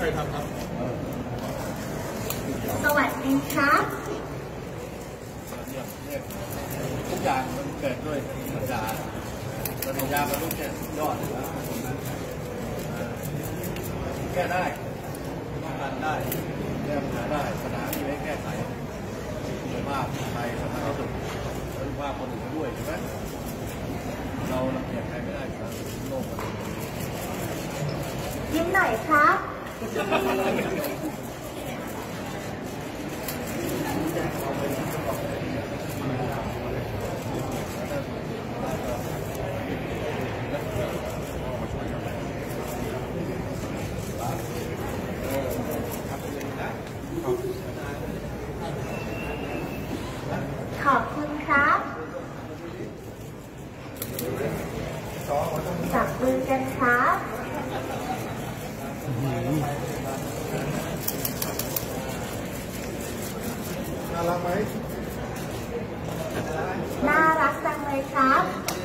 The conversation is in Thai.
ทำครับสวัสดีครับทุกอย่างมันเกิดด้วยปัญญามันรู้แค่ยอดแก้ได้ป้องกันได้แก้ปัญหาได้ปัญหาที่ไม่แก้ไขคุณภาพไทยสำคัญที่สุดคุณภาพคนอื่นด้วยใช่ไหมเราเปลี่ยนใครไม่ได้ครับโลกมันยิ้มหน่อยครับขอบคุณครับจับมือกันครับน่ารักไหมน่ารักจังเลยครับ